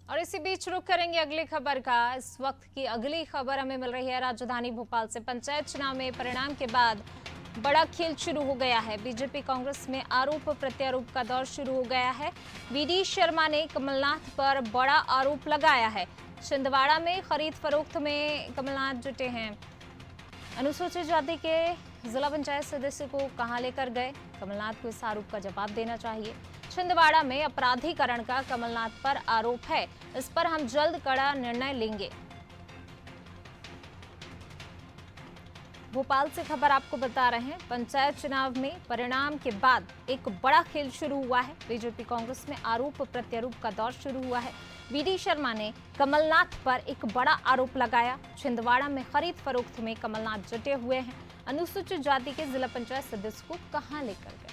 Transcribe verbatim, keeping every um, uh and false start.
और इसी बीच रुक करेंगे अगली खबर का। इस वक्त की अगली खबर हमें मिल रही है राजधानी भोपाल से। पंचायत चुनाव में परिणाम के बाद बड़ा खेल शुरू हो गया है। बीजेपी कांग्रेस में आरोप प्रत्यारोप का दौर शुरू हो गया है। वीडी शर्मा ने कमलनाथ पर बड़ा आरोप लगाया है। छिंदवाड़ा में खरीद फरोख्त में कमलनाथ जुटे हैं। अनुसूचित जाति के जिला पंचायत सदस्य को कहां लेकर गए? कमलनाथ को इस आरोप का जवाब देना चाहिए। छिंदवाड़ा में अपराधीकरण का कमलनाथ पर आरोप है। इस पर हम जल्द कड़ा निर्णय लेंगे। भोपाल से खबर आपको बता रहे हैं। पंचायत चुनाव में परिणाम के बाद एक बड़ा खेल शुरू हुआ है। बीजेपी कांग्रेस में आरोप प्रत्यारोप का दौर शुरू हुआ है। वीडी शर्मा ने कमलनाथ पर एक बड़ा आरोप लगाया। छिंदवाड़ा में खरीद फरोख्त में कमलनाथ जुटे हुए हैं। अनुसूचित जाति के जिला पंचायत सदस्य को कहां लेकर गए?